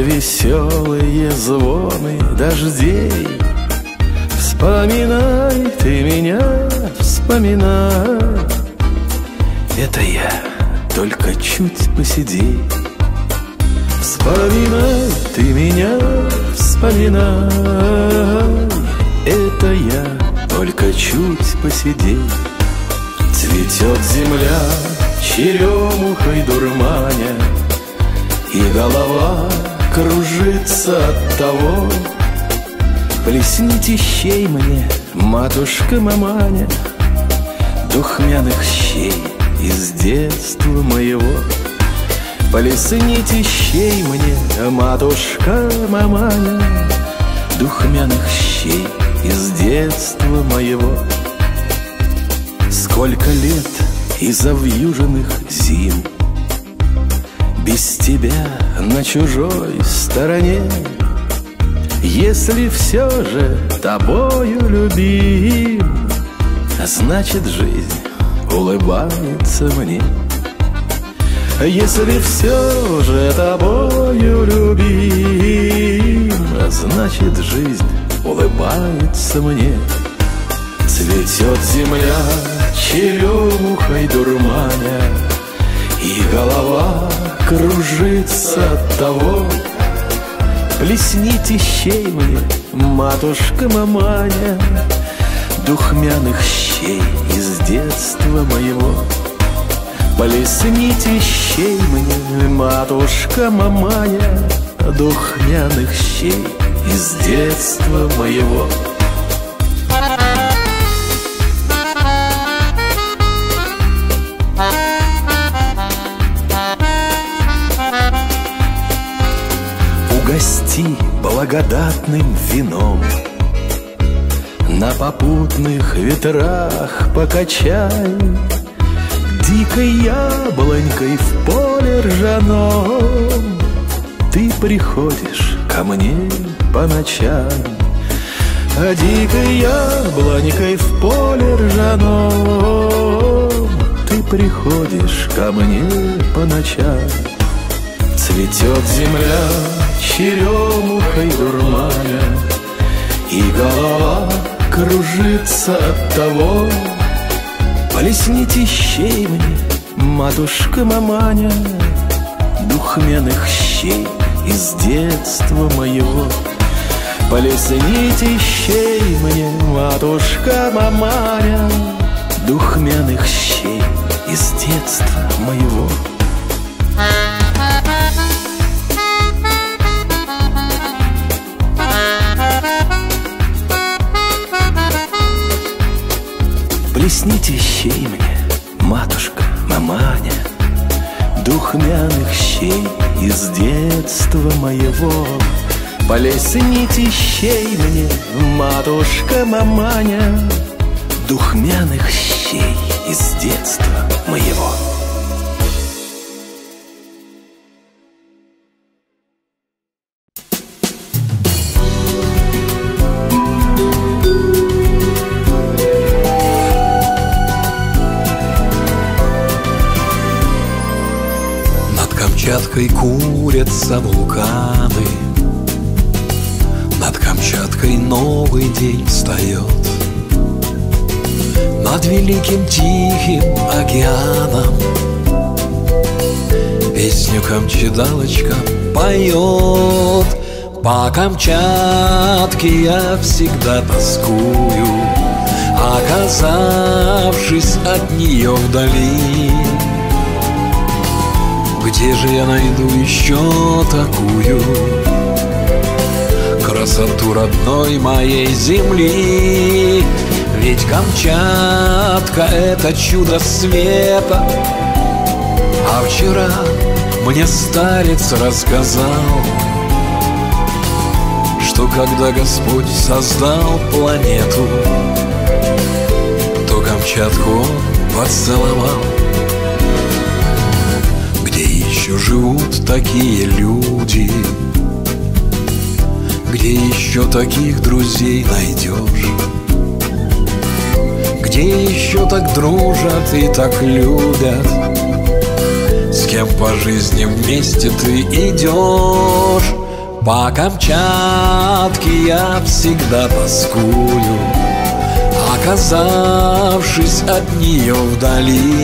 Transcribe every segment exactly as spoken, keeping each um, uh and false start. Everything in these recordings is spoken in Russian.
веселые звоны дождей. Вспоминай ты меня, вспоминай. Это я, только чуть посидей. Вспоминай ты меня, вспоминай. Это я, только чуть посидей. Цветет земля, черемухой дурманя, и голова кружится от того. Плесните щей мне, матушка-маманя, духмяных щей из детства моего. Плесните щей мне, матушка-маманя, духмяных щей из детства моего. Сколько лет и завьюженных зим без тебя на чужой стороне. Если все же тобою любим, значит жизнь улыбается мне. Если все же тобою любим, значит жизнь улыбается мне. Цветет земля, черемухой дурманя, и голова кружится от того. Плесните щей мне, матушка-маманя, духмяных щей из детства моего. Плесните щей мне, матушка-маманя, духмяных щей из детства моего. Угости благодатным вином, на попутных ветрах покачай. Дикой яблонькой в поле ржаном ты приходишь ко мне по ночам. А дикой яблонькой в поле ржаном ты приходишь ко мне по ночам. Цветет земля, черемухой дурманя, и голова кружится от того. Плесните щей мне, матушка-маманя, духмяных щей из детства моего. Плесните щей мне, матушка-маманя, духмяных щей из детства моего. Плесните щей мне, матушка-маманя, духмяных щей из детства моего. Плесните щей мне, матушка-маманя, духмяных щей из детства моего. Камчаткой курятся вулканы, над Камчаткой новый день встает. Над великим тихим океаном песню камчедалочка поет. По Камчатке я всегда тоскую, оказавшись от нее вдали. Где же я найду еще такую красоту родной моей земли? Ведь Камчатка — это чудо света. А вчера мне старец рассказал, что когда Господь создал планету, то Камчатку Он поцеловал. Еще живут такие люди, где еще таких друзей найдешь, где еще так дружат и так любят, с кем по жизни вместе ты идешь. По Камчатке я всегда тоскую, оказавшись от нее вдали.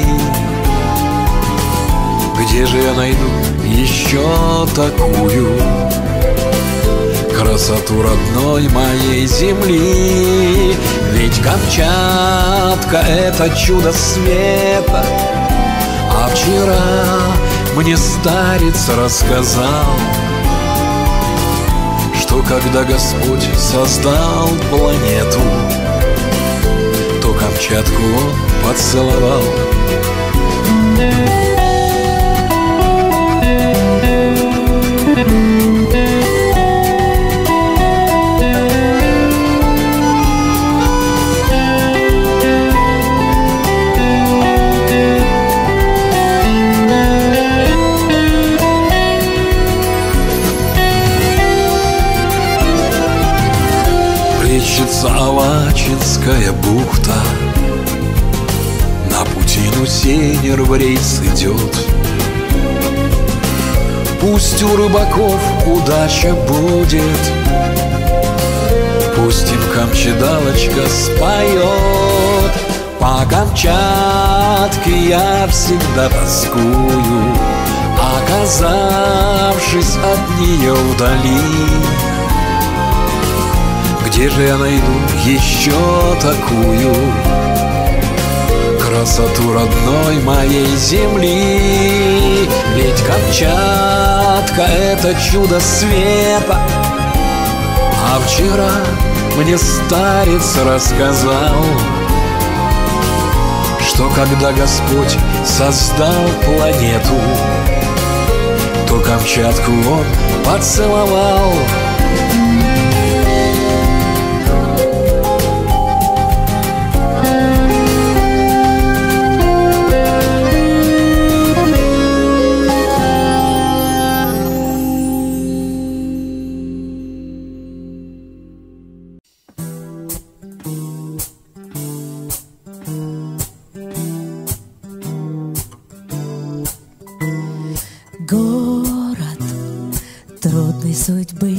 Где же я найду еще такую красоту родной моей земли? Ведь Камчатка — это чудо света. А вчера мне старец рассказал, что когда Господь создал планету, то Камчатку Он поцеловал. Плещется Авачинская бухта, на путину сенер в рейс идет. Пусть у рыбаков удача будет, пусть им камчедалочка споет. По Камчатке я всегда тоскую, оказавшись от нее вдали. Где же я найду еще такую красоту родной моей земли? Ведь Камчатка — это чудо света. А вчера мне старец рассказал, что когда Господь создал планету, то Камчатку Он поцеловал. Город трудной судьбы,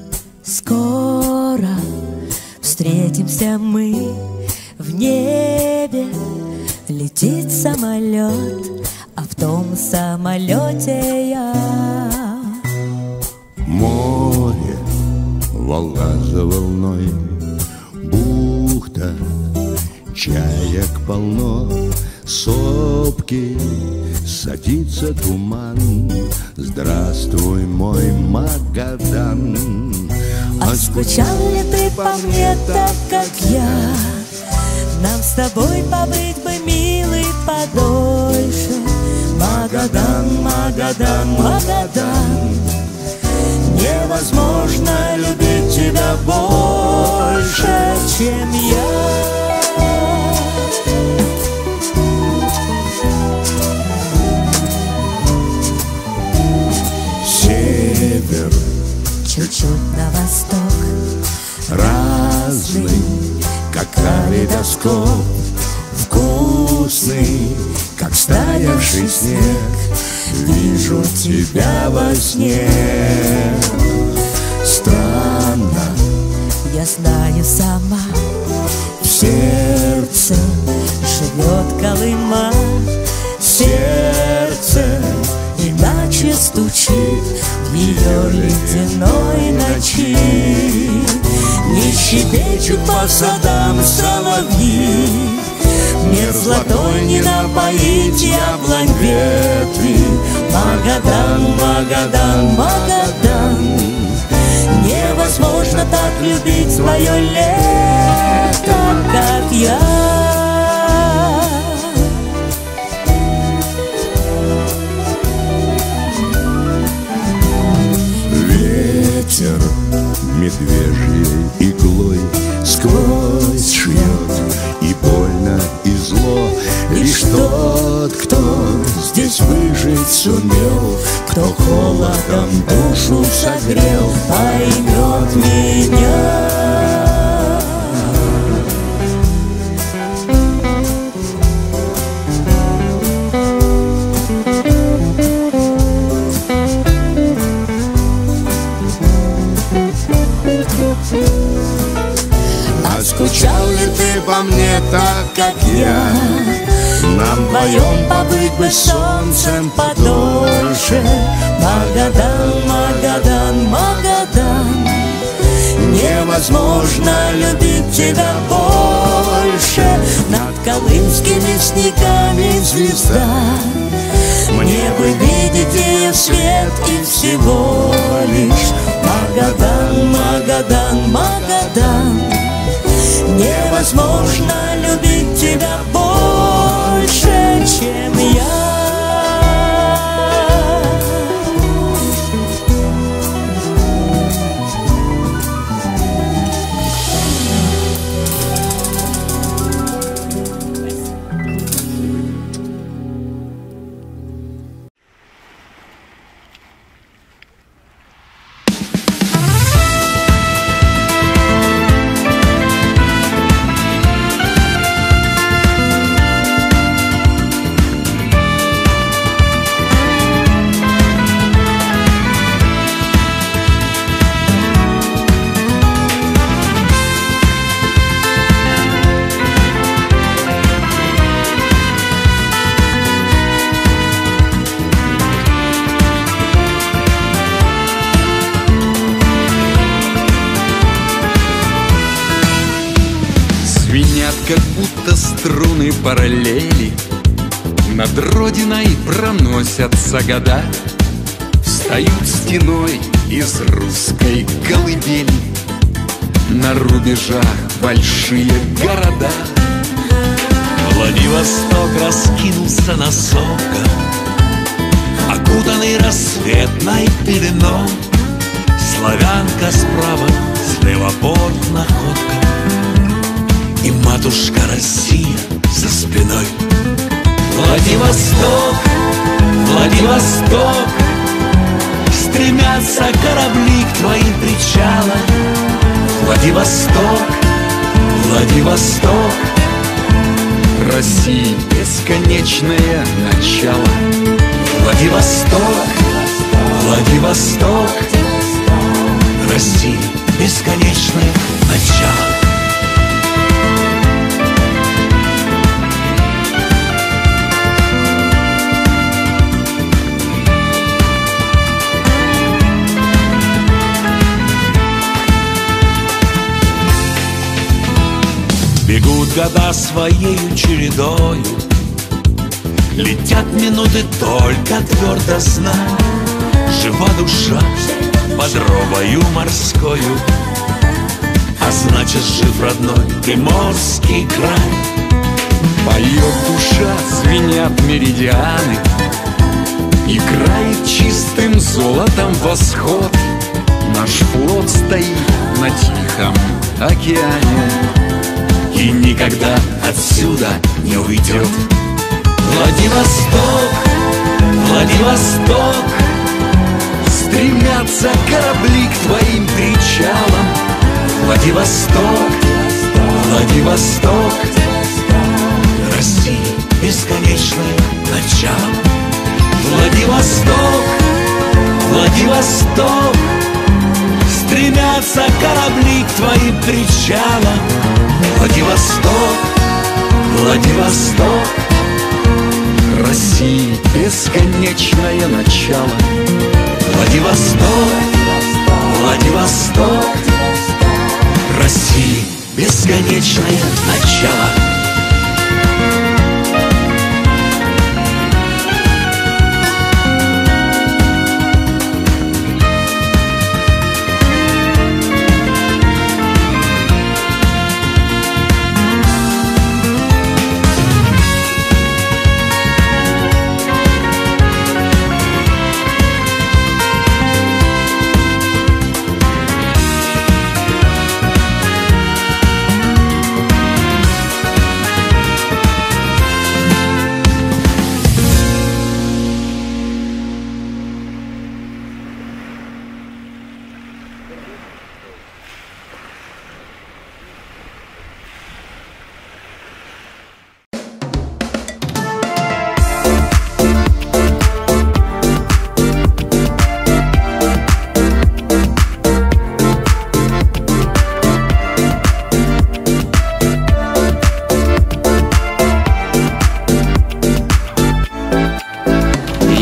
скоро встретимся мы. В небе летит самолет, а в том самолете я. Море, волна за волной, бухта, чаек полно, сопки, садится туман. Здравствуй, мой Магадан. А скучал ли ты по мне так, как я? Нам с тобой побыть бы, милый, подольше. Магадан, Магадан, Магадан, невозможно любить тебя больше, чем я. Север, чуть-чуть на восток, разный, как калейдоскоп, вкусный, как стаявший снег. Вижу тебя во сне. Странно, я знаю сама, в сердце живет Колыма. сердце иначе стучит в ее ледяной ночи. Не щебечут по садам соловьи, мир золотой не напоить яблонь ветви. Магадан, Магадан, Магадан, невозможно так любить свое лето, как я. Ветер медвежьей иглой сквозь шьет, и больно, и зло. Лишь тот, кто здесь выжить сумел, кто холодом душу согрел, поймет меня. ли ты по мне так, как я? Нам вдвоем побыть бы солнцем подольше. Магадан, Магадан, Магадан, невозможно любить тебя больше. над колымскими снегами звезда. Мне бы видеть ее свет и всего лишь. Магадан, Магадан, Магадан, невозможно любить тебя больше, чем я. Звенят, как будто струны параллели, над родиной проносятся года. Встают стеной из русской колыбели на рубежах большие города. Владивосток раскинулся на соках, окутанный рассветной пеленой. Славянка справа, слева порт находка, и матушка Россия за спиной. Владивосток, Владивосток, стремятся корабли к твоим причалам. Владивосток, Владивосток, России бесконечное начало. Владивосток, Владивосток, России бесконечное начало. Бегут года своею чередою, летят минуты, только твердо знай, жива душа под робою морскою, а значит, жив родной Приморский край. Поет душа, звенят меридианы, играет чистым золотом восход. Наш флот стоит на Тихом океане И никогда отсюда не уйдет. Владивосток, Владивосток, стремятся корабли к твоим причалам. Владивосток, Владивосток, России бесконечное начало. Владивосток, Владивосток, стремятся корабли к твоим причалам. Владивосток, Владивосток, России бесконечное начало. Владивосток, Владивосток, России бесконечное начало.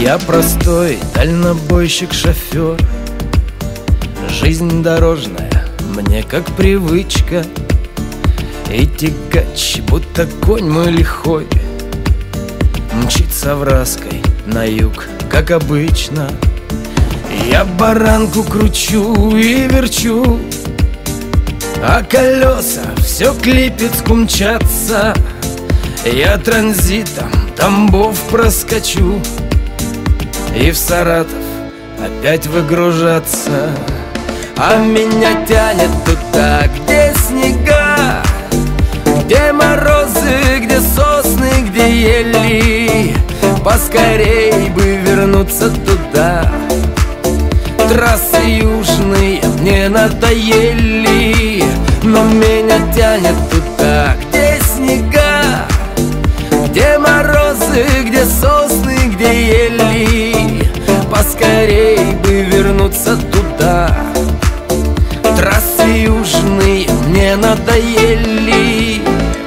Я простой дальнобойщик-шофер. Жизнь дорожная мне как привычка, и тягач, будто конь мой лихой, мчится вразкой на юг, как обычно. Я баранку кручу и верчу, а колеса все к Липецку мчатся. Я транзитом Тамбов проскочу и в Саратов опять выгружаться. А меня тянет туда, где снега, где морозы, где сосны, где ели. Поскорей бы вернуться туда. Трассы южные мне надоели, но меня тянет туда, где снега, где морозы, где сосны, где ели. Поскорей бы вернуться туда. Трассы южные мне надоели.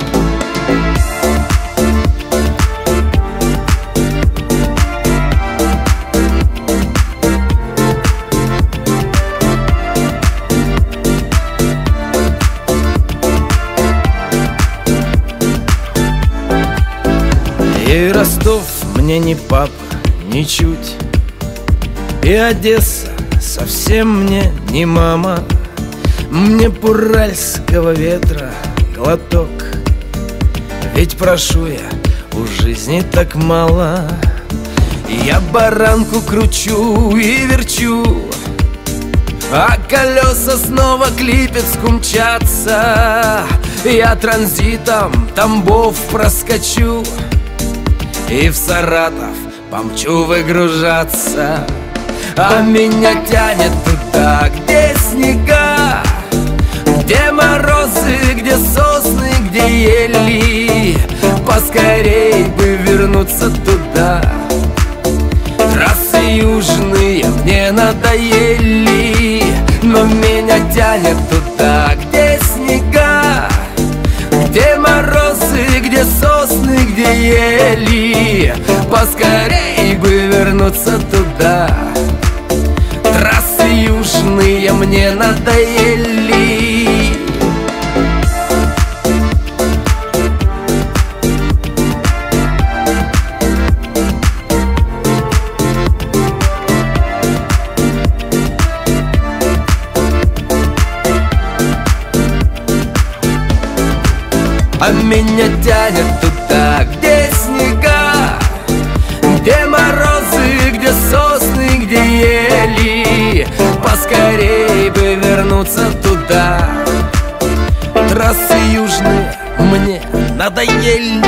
И Ростов мне не папа, ничуть, и Одесса совсем мне не мама. Мне буральского ветра глоток, ведь прошу я у жизни так мало. Я баранку кручу и верчу, а колеса снова к Липецку мчатся. Я транзитом Тамбов проскочу и в Саратов помчу выгружаться. А меня тянет туда, где снега, где морозы, где сосны, где ели. Поскорей бы вернуться туда. Трассы южные мне надоели, но меня тянет туда, где снега, где морозы, где сосны, где ели. Поскорей бы вернуться туда. Трассы южные мне надоели. А меня тянет туда, где снега, где морозы, где сосны, где ели. Поскорей бы вернуться туда. Трассы южные мне надоели.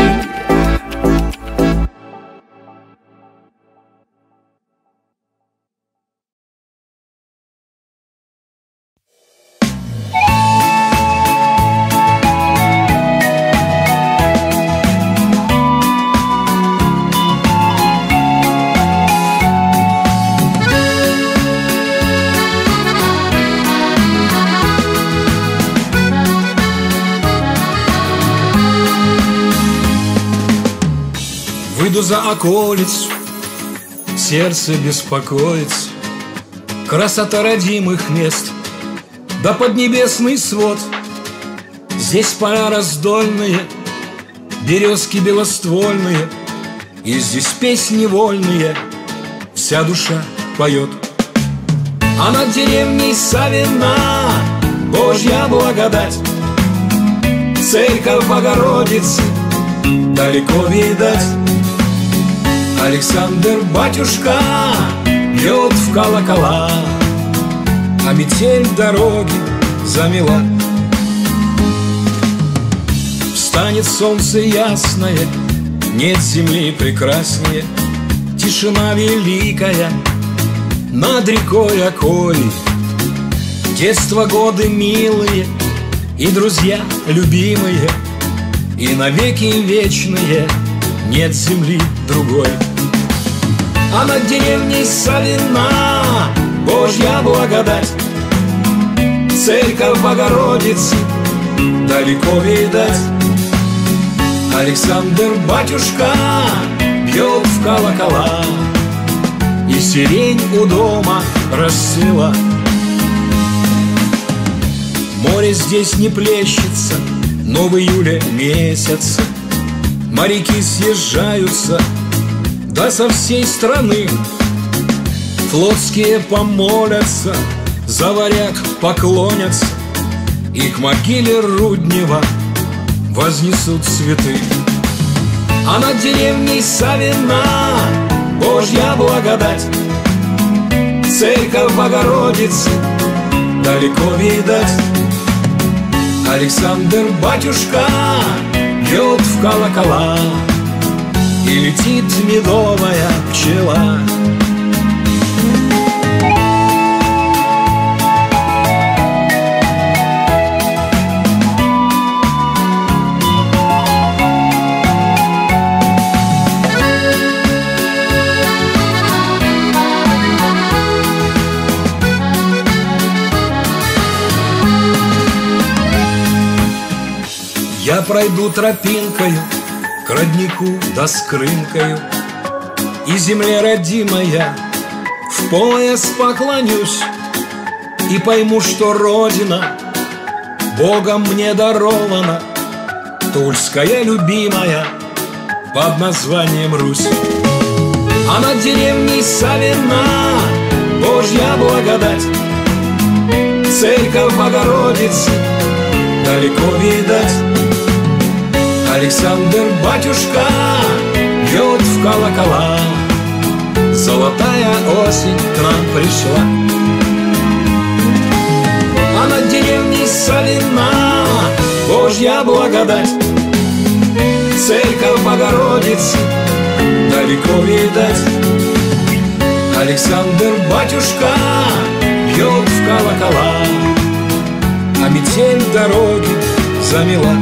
Выйду за околицу, сердце беспокоится. Красота родимых мест, да поднебесный свод. Здесь поля раздольные, березки белоствольные, и здесь песни вольные, вся душа поет. А над деревней Савина Божья благодать, церковь Богородицы далеко видать. Александр батюшка бьет в колокола, а метель дороги замела. Встанет солнце ясное, нет земли прекраснее. Тишина великая над рекой Околей. Детство, годы милые и друзья любимые, и навеки вечные нет земли другой. А над деревней Савина Божья благодать, церковь Богородицы далеко видать. Александр батюшка бьет в колокола, и сирень у дома расцвела. Море здесь не плещется, но в июле месяце моряки съезжаются, да со всей страны. Флотские помолятся, за варяг поклонятся, и к могиле Руднева вознесут цветы. А над деревней Савина Божья благодать, церковь Богородицы далеко видать. Александр батюшка бьет в колокола, и летит медовая пчела. Я пройду тропинкою к роднику да с крынкою, и земле родимая в пояс поклонюсь, и пойму, что Родина Богом мне дарована, Тульская любимая под названием Русь. А над деревней Савина Божья благодать, церковь Богородицы далеко видать. Александр батюшка бьет в колокола, золотая осень к нам пришла. А над деревней Савина Божья благодать, церковь Богородицы далеко видать. Александр батюшка бьет в колокола, а метель дороги замела.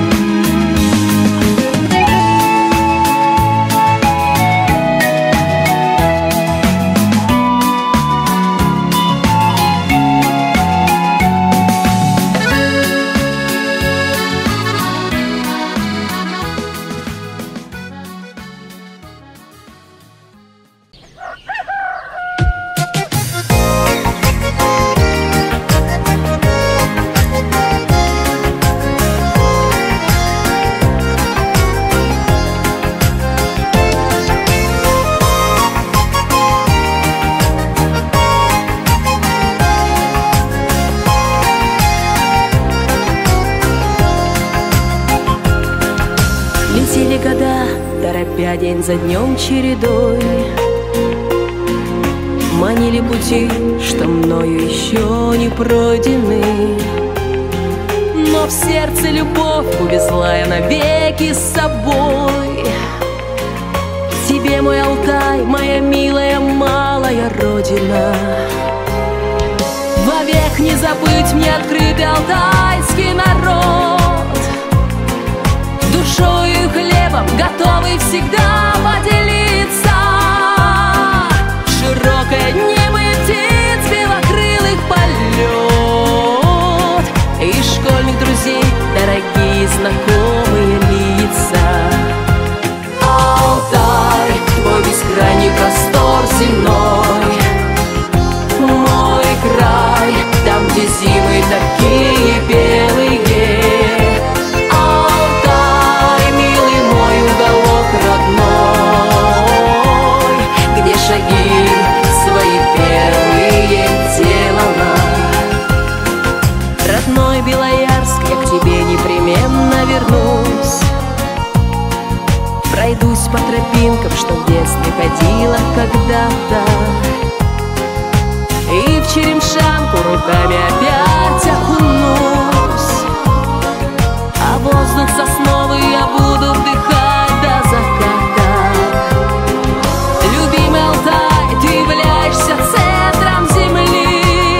Летели года, торопя день за днем чередой, манили пути, что мною еще не пройдены. Но в сердце любовь увезла я навеки с собой. Тебе, мой Алтай, моя милая малая родина, вовек не забыть мне открытый алтайский народ. Душою и хлебом готовы всегда поделиться. Широкое небо и птиц белокрылых полет, и школьных друзей дорогие знакомые лица. Алтай, твой бескрайний простор земной, мой край, там, где зимы такие белые. Шаги свои первые делала. Родной Белоярск, я к тебе непременно вернусь. Пройдусь по тропинкам, что в детстве ходила когда-то, и в Черемшанку руками опять окунусь. А воздух сосновый я буду вдыхать до заката. Ты являешься центром земли,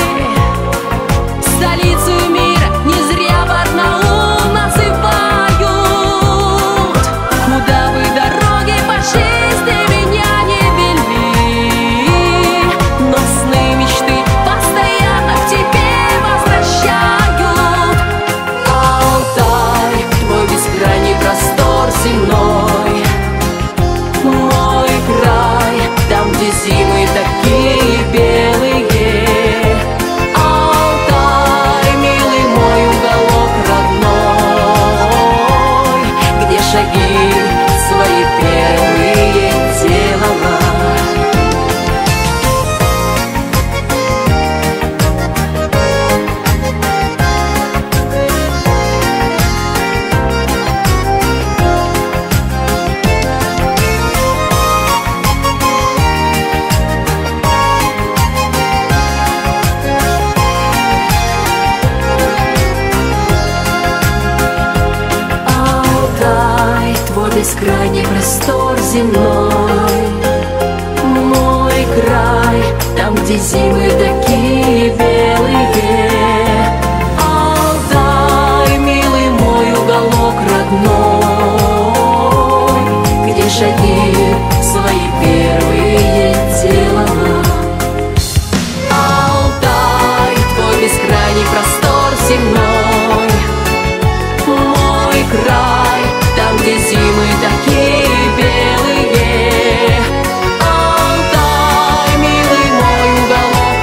столицу мира не зря Барнаул называют. Куда бы дороги по жизни меня не вели, но сны, мечты постоянно к тебе возвращают. шаги свои первые делала. Бескрайний простор земной, мой край, там, где зимы такие белые. Алтай, милый мой уголок родной, где шаги свои первые делала. Алтай, твой бескрайний простор земной, мой край, там, где зимы такие белые. Алтай, милый мой уголок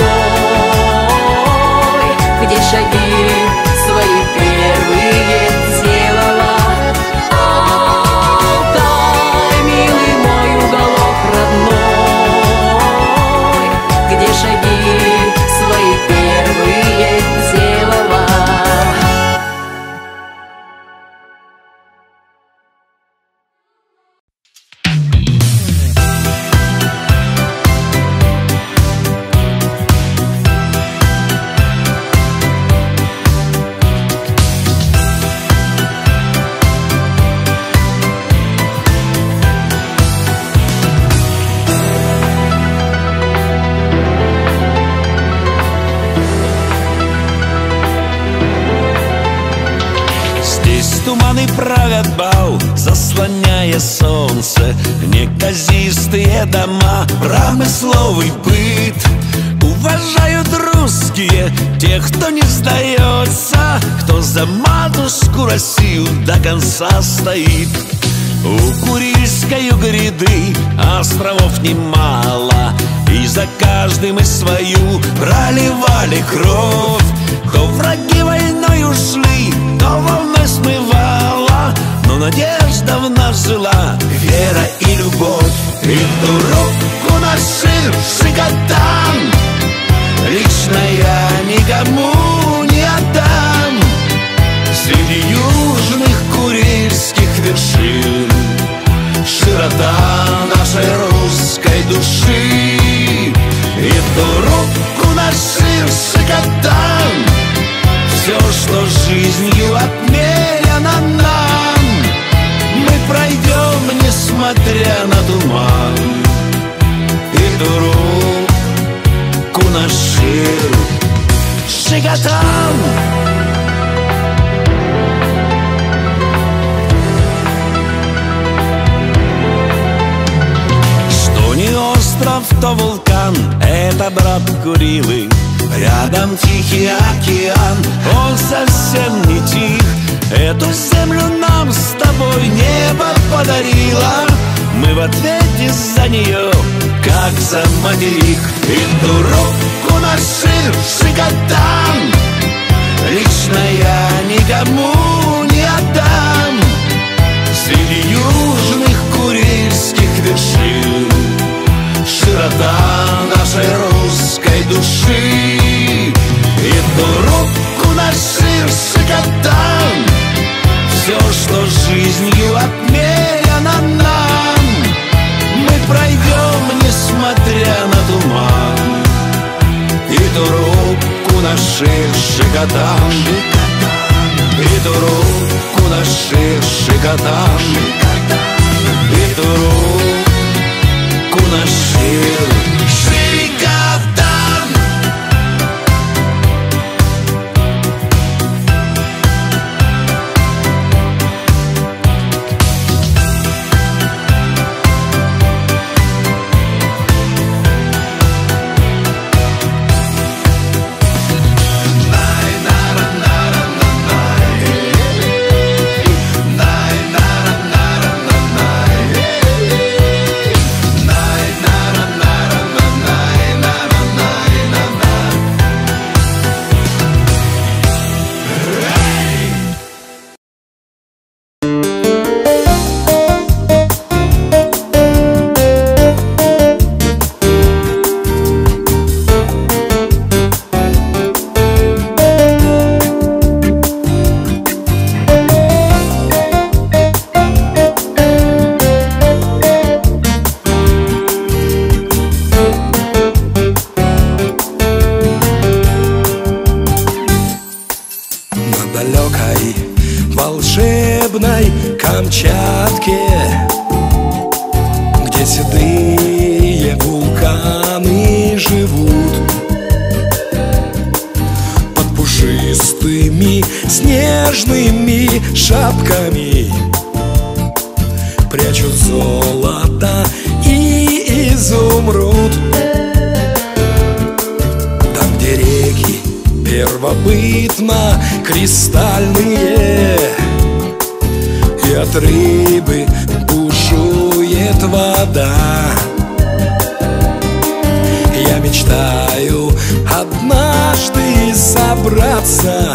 родной, где шаги свои первые делала. Алтай, милый мой уголок родной, где шаги свои первые делала. Туманы правят бал, заслоняя солнце. Неказистые дома, промысловый быт. Уважают русские тех, кто не сдается, кто за матушку Россию до конца стоит. У Курильской гряды островов немало, и за каждым из свою проливали кровь. То враги войной ушли, то волной смывала, но надежда в нас жила, вера и любовь. И ту руку нашивши годам лично я никому не отдам. Среди южных курильских вершин широта нашей русской души. И ту руку нашивши годам все, что жизнью отмерено нам, мы пройдем, несмотря на туман. И ту руку нашивши годам. Что не остров, то вулкан, это брат Курилы. Рядом Тихий океан, он совсем не тих. Эту землю нам с тобой небо подарило, мы в ответе за нее, как за материк. И ту руку нашивши годам лично я никому не отдам. Среди южных курильских вершин широта нашей русской души. И ту руку нашивши годам все, что жизнью отмерено нам, мы пройдем, несмотря на туман. И ту руку нашивши годам, и ту руку нашивши годам, и ту руку нашивши годам. волшебной Камчатке, где седые вулканы живут под пушистыми снежными шапками, прячут золото и изумруд. Там, где реки первобытно кристальные, и от рыбы бушует вода, я мечтаю однажды собраться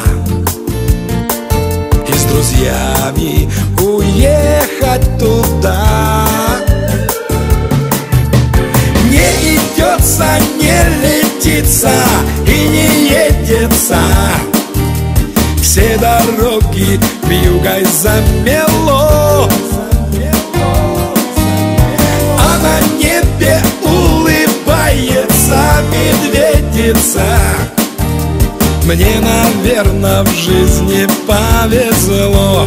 и с друзьями уехать туда. Не идется, не летится и не едется, все дороги вьюгой замело, а на небе улыбается медведица. Мне, наверное, в жизни повезло.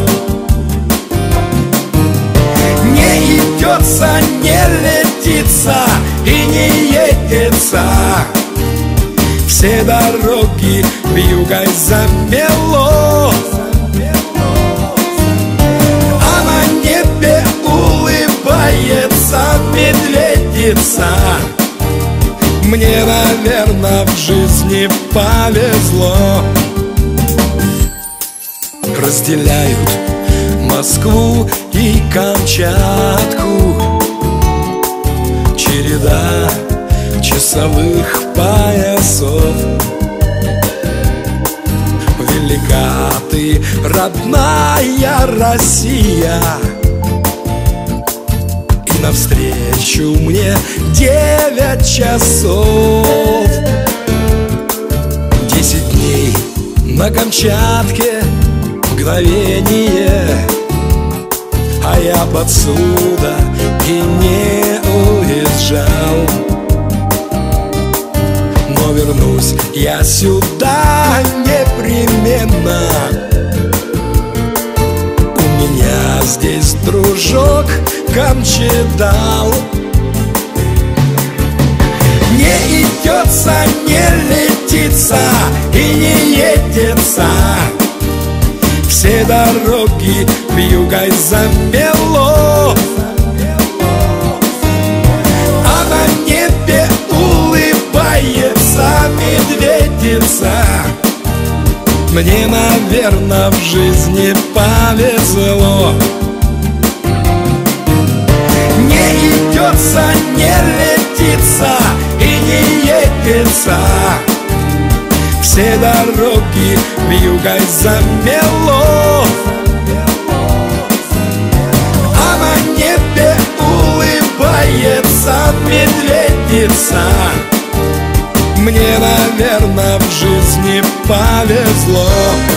Не идется, не летится и не едется, все дороги вьюгой замело, а на небе улыбается медведица. Мне, наверное, в жизни повезло. Разделяют Москву и Камчатку череда часовых поясов. Велика ты, родная Россия, и навстречу мне девять часов. Десять дней на Камчатке мгновение, а я подсюда и не уезжал. Но вернусь я сюда непременно. У меня здесь дружок Камчедал. Не идется, не летится и не едется, все дороги вьюгой замело, а на небе улыбается медведица. Мне, наверное, в жизни повезло. Не идется, не летится и не едется, все дороги вьюгой замело, а на небе улыбается медведица. Мне, наверное, в жизни повезло.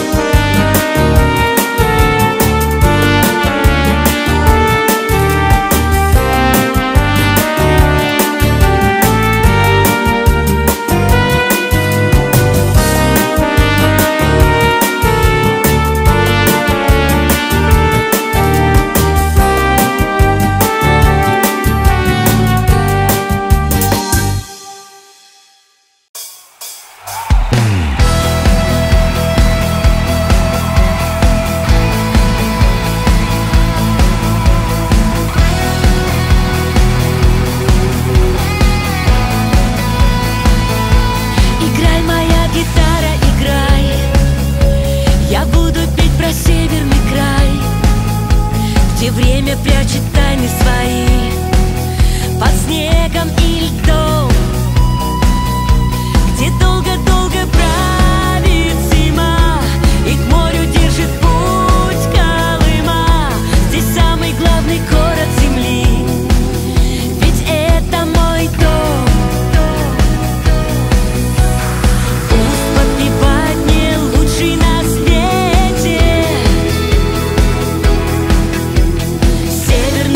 Время прячет тайны свои под снегом и льдом, где долго-долго правит зима и к морю держит путь Колыма. Здесь самый главный город земли, ведь это мой дом. Пусть подпевает мне лучший на свете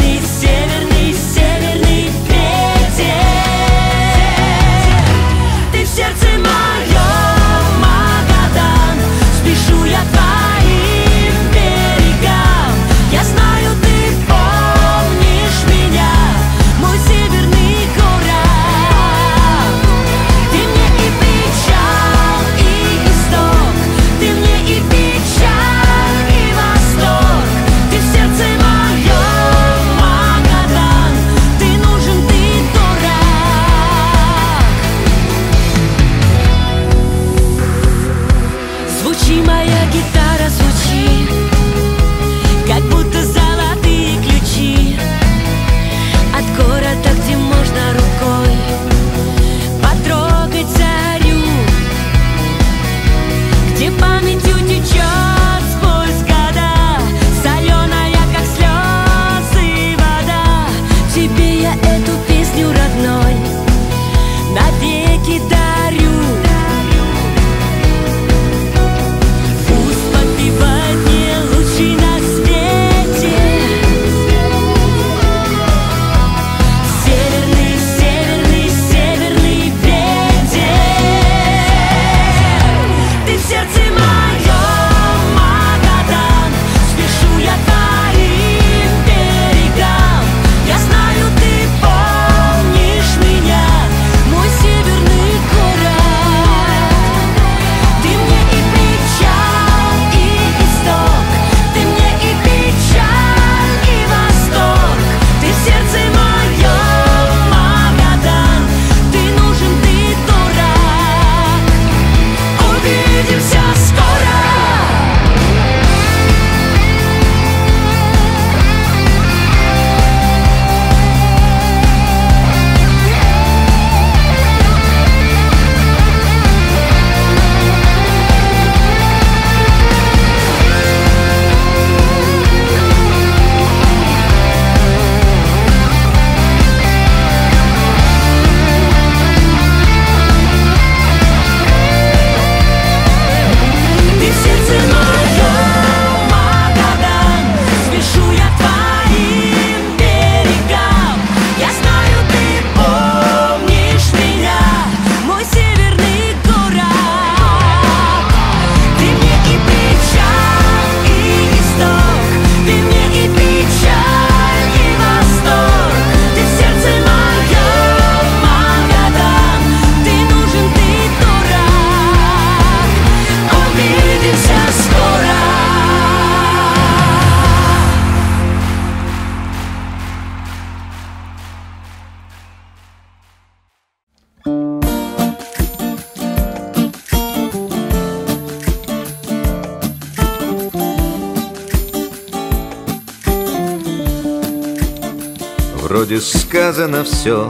Вроде сказано все,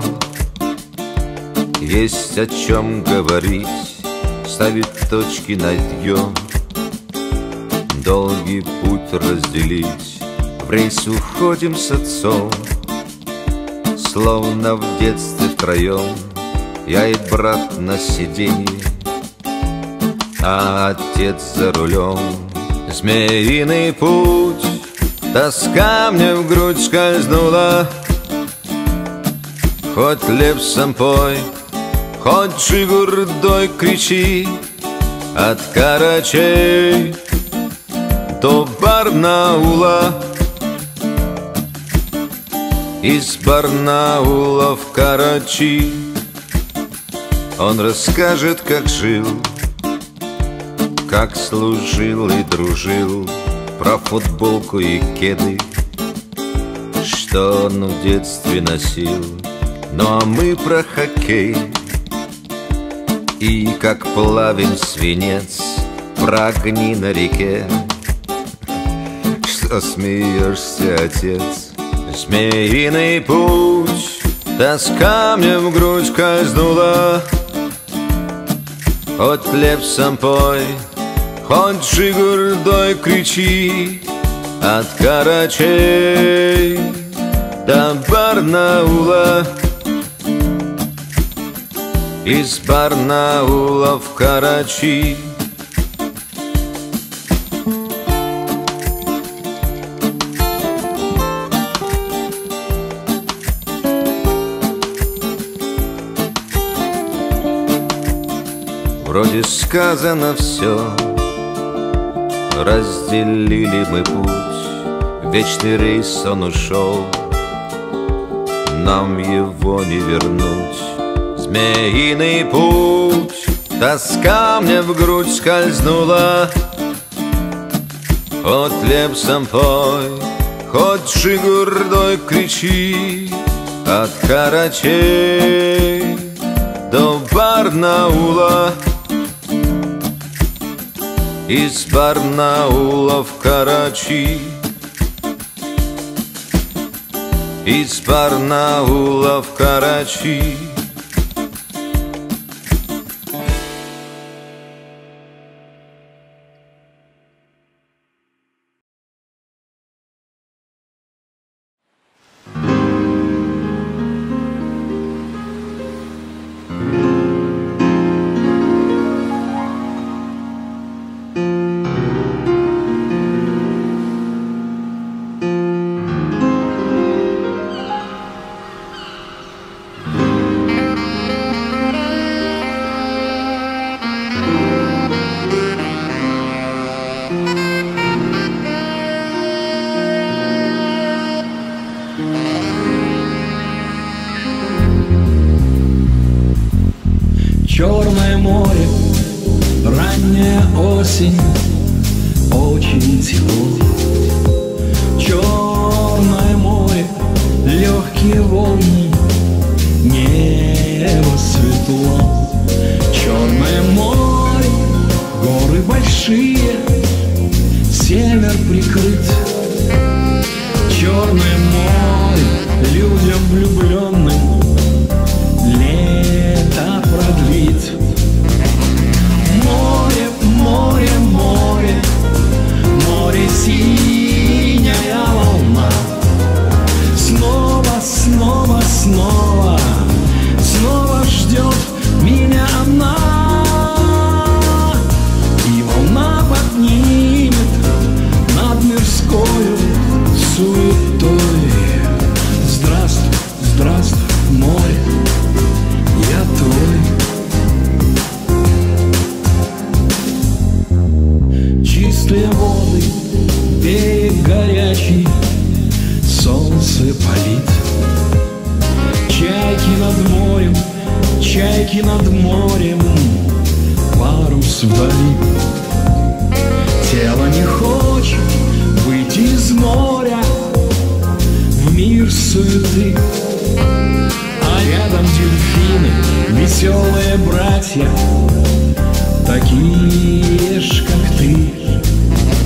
есть о чем говорить, ставить точки над «ё», долгий путь разделить. В рейс уходим с отцом, словно в детстве втроем. Я и брат на сиденье, а отец за рулем. Змеиный путь, тоска мне в грудь скользнула. Хоть лепсом пой, хоть жигурдой кричи, от Карачей до Барнаула, из Барнаула в Карачи. Он расскажет, как жил, как служил и дружил, про футболку и кеды, что он в детстве носил. Ну а мы про хоккей и как плавим свинец, про огни на реке. Что смеешься, отец? Змеиный путь, тоска мне в грудь скользнула. Хоть лепсом пой, хоть жигурдой кричи, от Карачей до Барнаула, из Барнаула в Карачи. Вроде сказано все, разделили мы путь, вечный рейс он ушел, нам его не вернуть. Змеиный путь, тоска мне в грудь скользнула. Хоть лепсом пой, хоть жигурдой кричи, от Карачей до Барнаула, из Барнаула в Карачи, из Барнаула в Карачи. Черное море, ранняя осень, очень тепло. Черное море, легкие волны, небо светло. Черное море, горы большие, север прикрыт. Черное море, людям влюбленным лето продлит. Море, море, море, море, синяя волна. Снова, снова, снова, снова ждет меня она. И волна поднимет над мирскою суетой. Здравствуй, здравствуй, море, я твой. Чистые воды, берег горячий, солнце палит. Чайки над морем, чайки над морем, парус вдали. Тело не хочет выйти из моря в мир суеты. А рядом дельфины, веселые братья, такие ж, как ты.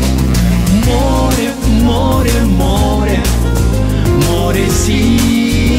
Море, море, море, море синее.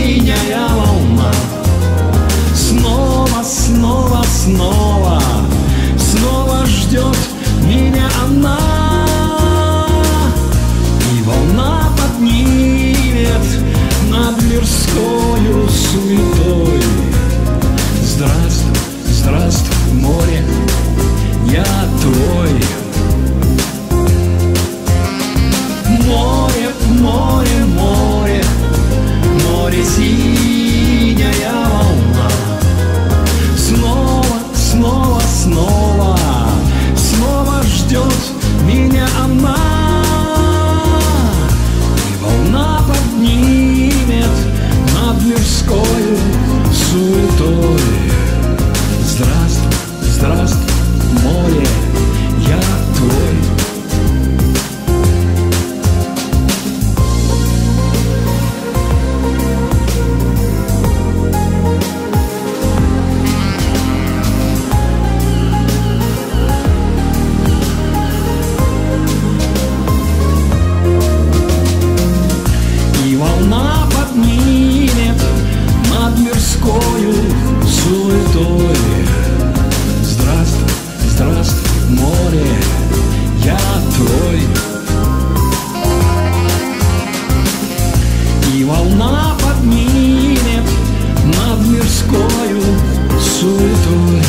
волна поднимет над мирскою суетой.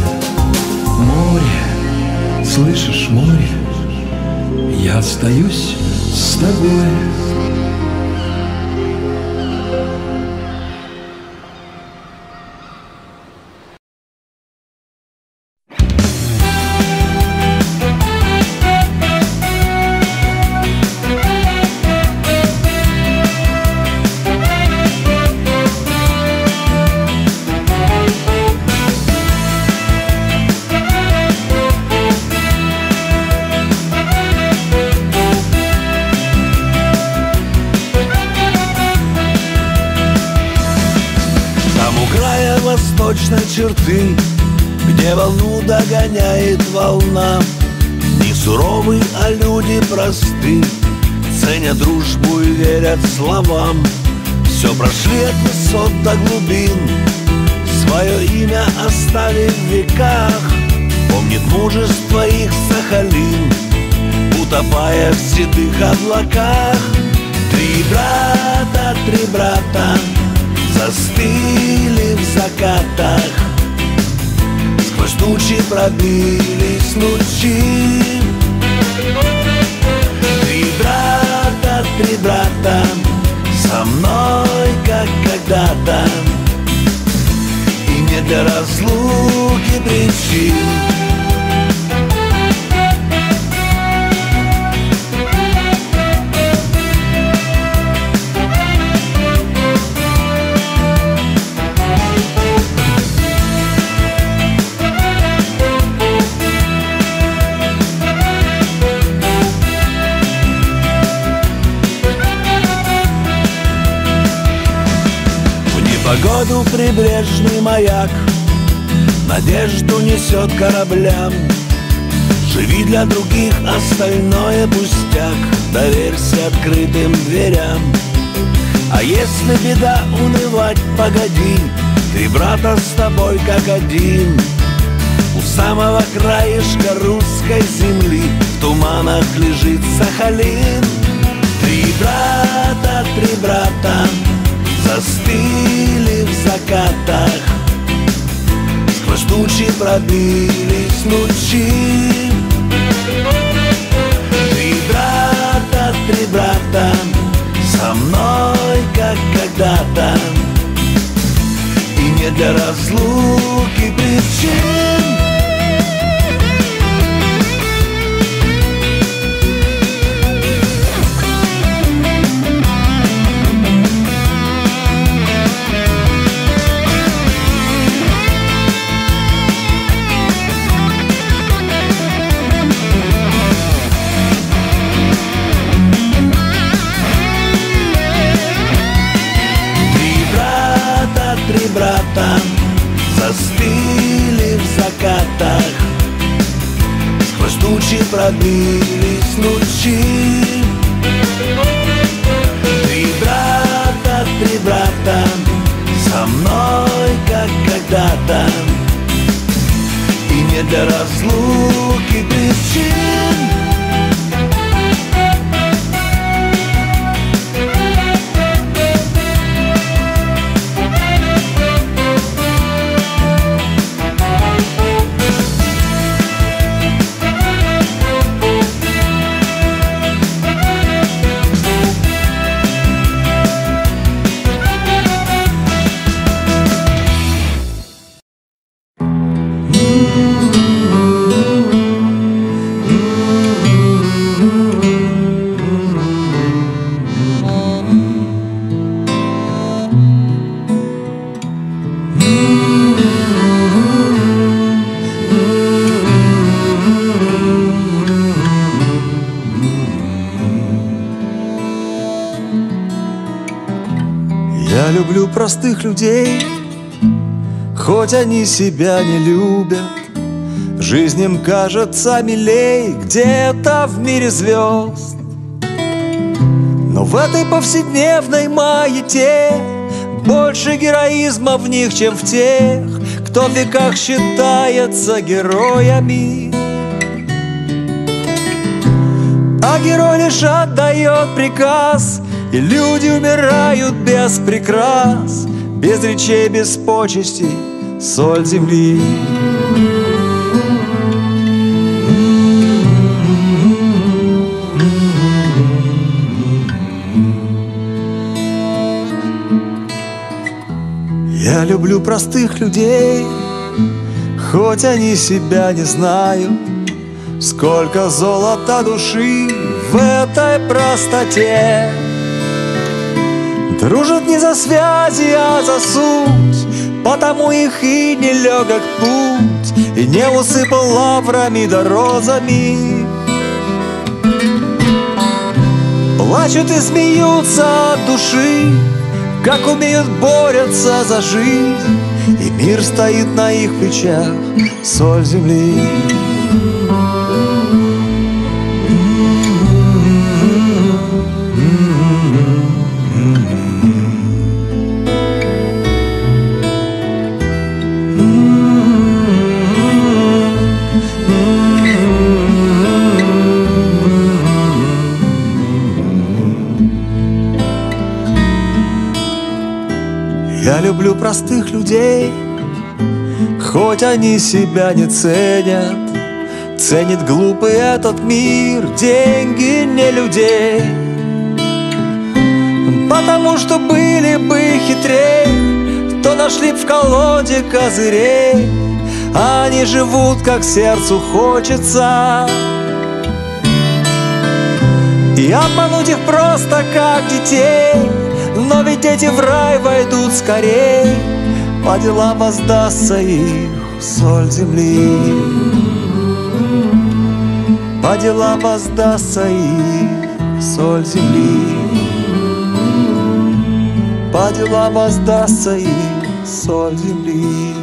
Море, слышишь, море, я остаюсь с тобой. Восточной черты, где волну догоняет волна. Не суровы, а люди просты, ценят дружбу и верят словам. Все прошли от высот до глубин, свое имя оставив в веках. Помнит мужество их Сахалин, утопая в седых облаках. Три брата, три брата застыли в закатах, сквозь тучи пробились лучи. Три брата, три брата, со мной, как когда-то, и нет для разлуки причин. Погоду прибрежный маяк надежду несет кораблям. Живи для других, остальное пустяк, доверься открытым дверям. А если беда, унывать погоди, три брата с тобой как один. У самого краешка русской земли в туманах лежит Сахалин. Три брата, три брата застыли в закатах, сквозь тучи пробились лучи. Три брата, три брата, со мной, как когда-то, и нет для разлуки причин. Три брата застыли в закатах, сквозь тучи пробились лучи. Три брата, три брата, со мной, как когда-то, и нет для разлуки причин. Я люблю простых людей, хоть они себя не любят. Жизнь им кажется милей где-то в мире звезд. Но в этой повседневной маяте больше героизма в них, чем в тех, кто в веках считается героями. А герой лишь отдает приказ И люди умирают без прикрас, без речей, без почестей, соль земли. Я люблю простых людей, хоть они себя не знают. Сколько золота души в этой простоте. Дружат не за связи, а за суть, потому их и нелегок путь, и не усыпал лаврами да розами. Плачут и смеются от души, как умеют борются за жизнь, и мир стоит на их плечах, соль земли. Я люблю простых людей, хоть они себя не ценят. Ценит глупый этот мир деньги, не людей. Потому что были бы хитрей, то нашли б в колоде козырей. А они живут, как сердцу хочется, и обмануть их просто, как детей. Но ведь дети в рай войдут скорей, по делам воздастся их соль земли. По делам воздастся их соль земли. По делам воздастся их соль земли.